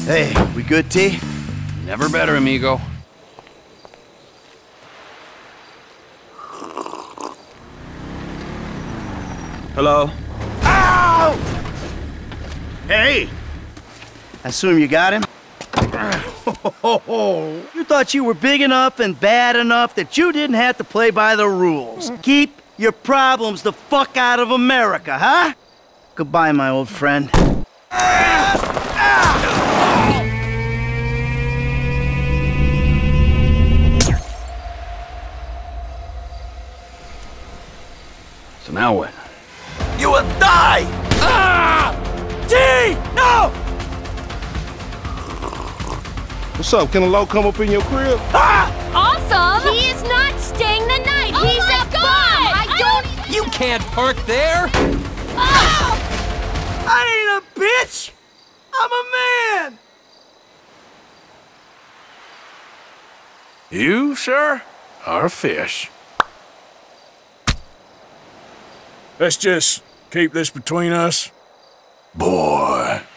Hey, we good, T? Never better, amigo. Hello? Ow! Hey! I assume you got him? You thought you were big enough and bad enough that you didn't have to play by the rules. Keep your problems the fuck out of America, huh? Goodbye, my old friend. So now what? You will die! Ah! T! No! What's up? Can a low come up in your crib? Ah! Awesome! He is not staying the night! He's a bum! I don't... You can't park there! Oh! I ain't a bitch! I'm a man! You, sir, are a fish. Let's just keep this between us. Boy,